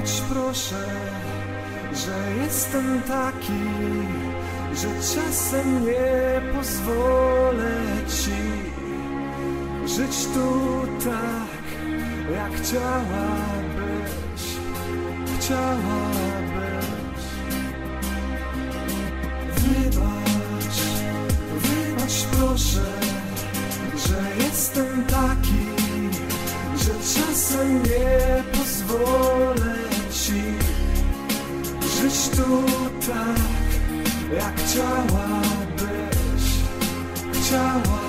Wybacz proszę, że jestem taki, że czasem nie pozwolę ci żyć tu tak, jak chciałabyś. Wybacz proszę, że jestem taki, że czasem nie pozwolę ci żyć tu tak, jak chciałabyś.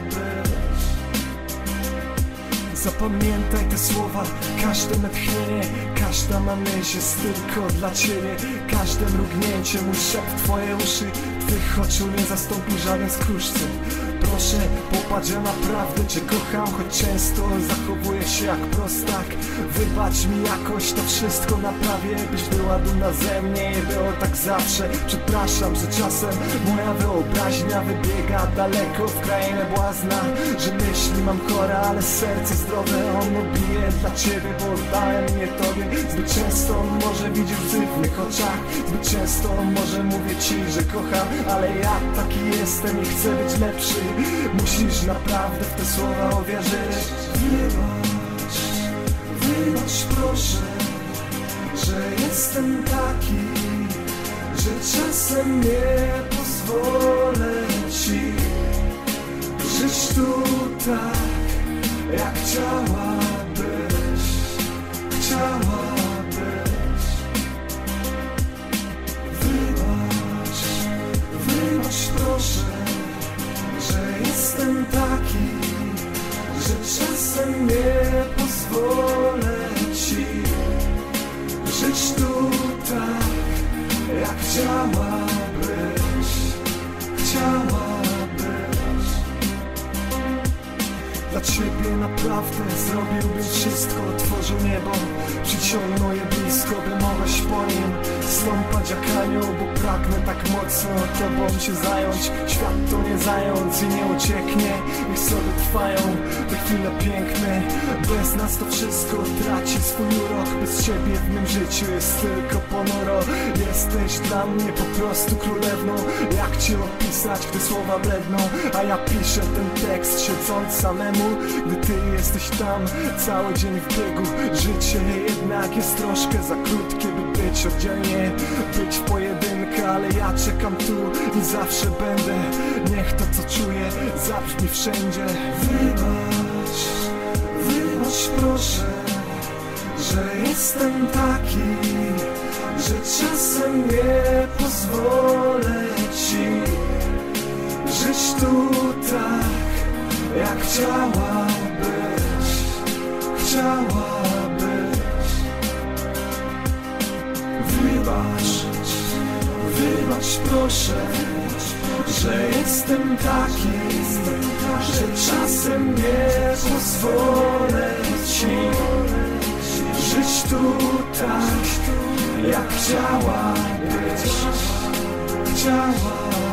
Zapamiętaj te słowa, każde natchnienie, każda ma myśl jest tylko dla ciebie. Każde mrugnięcie, mój szept, twoje uszy, twych oczu nie zastąpi żaden z kruszcy. Proszę, popatrz, ja naprawdę cię kocham, choć często zachowuję się jak prostak. Wybacz mi jakoś, to wszystko naprawię, byś była dumna ze mnie i było tak zawsze. Przepraszam, że czasem moja wyobraźnia wybiega daleko w krainę błazna, że myśli mam chore, ale serce zdrowe. Ono bije dla ciebie, bo oddałem je tobie. Zbyt często on może widzieć w dziwnych oczach, zbyt często on może mówię ci, że kocham, ale ja taki jestem i chcę być lepszy. Musisz naprawdę w te słowa uwierzyć. Wybacz proszę, że jestem taki, że czasem nie pozwolę ci żyć tu tak, jak chciałabyś. Wybacz proszę, że jestem taki, że czasem nie pozwolę ci żyć tu tak, jak chciałabyś. Dla ciebie naprawdę zrobiłbym wszystko. Otworzył niebo, przyciągnął je blisko, by mogłaś po nim stąpać jak anioł. Bo pragnę tak mocno tobą się zająć. Świat to nie zając i nie ucieknie. Niech sobie trwają te chwile piękne. Bez nas to wszystko traci swój urok. Bez ciebie w mym życiu jest tylko ponuro. Jesteś dla mnie po prostu królewną. Jak cię opisać, gdy słowa bledną? A ja piszę ten tekst siedząc samemu, gdy ty jesteś tam cały dzień w biegu. Życie jednak jest troszkę za krótkie, by być oddzielnie, być w pojedynkę. Ale ja czekam tu i zawsze będę. Niech to co czuję zabrzmi wszędzie. Wybacz proszę, że jestem taki, że czasem nie pozwolę ci żyć tu tak, jak chciałabyś. Wybacz proszę, że jestem taki, że czasem nie pozwolę ci żyć tu tak, jak chciałabyś.